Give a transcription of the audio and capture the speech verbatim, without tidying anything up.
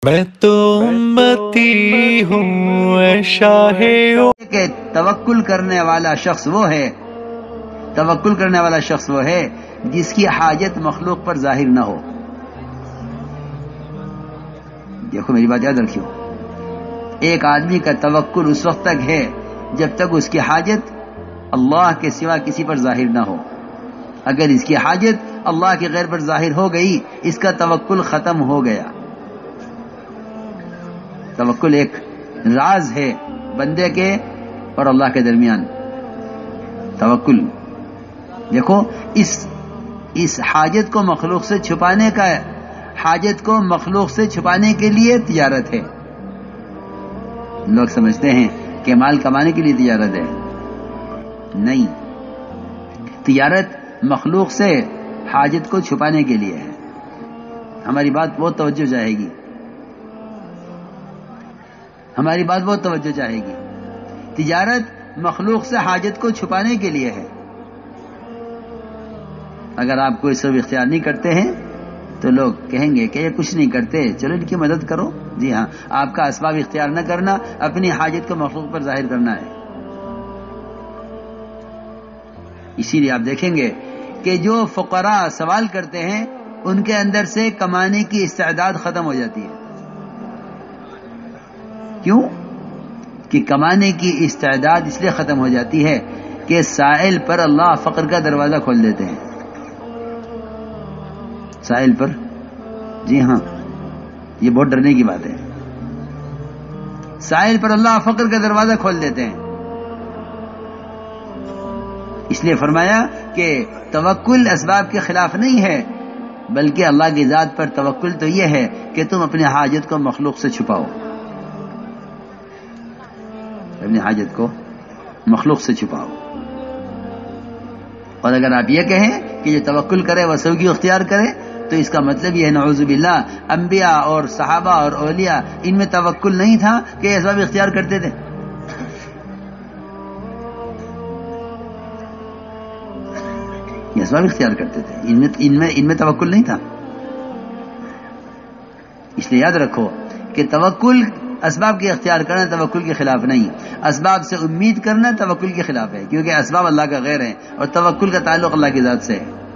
میں تو امتی ہوں اے شاہ کہ توکل کرنے والا شخص وہ ہے توکل کرنے والا شخص وہ ہے جس کی حاجت مخلوق پر ظاہر نہ ہو. دیکھو میری بات یاد رکھیو، ایک آدمی کا توکل اس وقت تک ہے جب تک اس کی حاجت اللہ کے سوا کسی پر ظاہر نہ ہو. اگر اس کی حاجت اللہ کے غیر پر ظاہر ہو گئی، اس کا توکل ختم ہو گیا. توکل ایک راز ہے بندے کے اور اللہ کے درمیان. توکل دیکھو اس اس حاجت کو مخلوق سے چھپانے کا حاجت کو مخلوق سے چھپانے کے لیے تجارت ہے. لوگ سمجھتے ہیں کہ مال کمانے کے لیے تجارت ہے. نہیں، تجارت مخلوق سے حاجت کو چھپانے کے لیے ہے. ہماری بات بہت توجہ چاہے گی ہماری بات بہت توجہ چاہے گی تجارت مخلوق سے حاجت کو چھپانے کے لیے ہے. اگر آپ کوئی سب اختیار نہیں کرتے ہیں تو لوگ کہیں گے کہ یہ کچھ نہیں کرتے، چلو ان کی مدد کرو. جی ہاں، آپ کا اسباب اختیار نہ کرنا اپنی حاجت کو مخلوق پر ظاہر کرنا ہے. اسی لیے آپ دیکھیں گے کہ جو فقراء سوال کرتے ہیں ان کے اندر سے کمانے کی استعداد ختم ہو جاتی ہے. کیوں؟ کہ کمانے کی استعداد اس لیے ختم ہو جاتی ہے کہ سائل پر اللہ فقر کا دروازہ کھول دیتے ہیں. سائل پر، جی ہاں، یہ بہت ڈرنے کی بات ہے. سائل پر اللہ فقر کا دروازہ کھول دیتے ہیں. اس لیے فرمایا کہ توکل اسباب کے خلاف نہیں ہے، بلکہ اللہ کی ذات پر توکل تو یہ ہے کہ تم اپنی حاجت کو مخلوق سے چھپاؤ. اپنی حاجت کو مخلوق سے چھپاؤ. اور اگر آپ یہ کہیں کہ یہ توکل کرے وہ سوگی اختیار کرے تو اس کا مطلب یہ ہے نعوذ باللہ انبیاء اور صحابہ اور اولیاء ان میں توکل نہیں تھا کہ یہ اسباب اختیار کرتے تھے. یہ اسباب اختیار کرتے تھے، ان میں ان میں ان میں توکل نہیں تھا. اس لیے یاد رکھو کہ توکل اسباب کے اختیار کرنا توکل کے خلاف نہیں، اسباب سے امید کرنا توکل کے خلاف ہے، کیونکہ اسباب اللہ کا غیر ہیں اور توکل کا تعلق اللہ کی ذات سے ہے.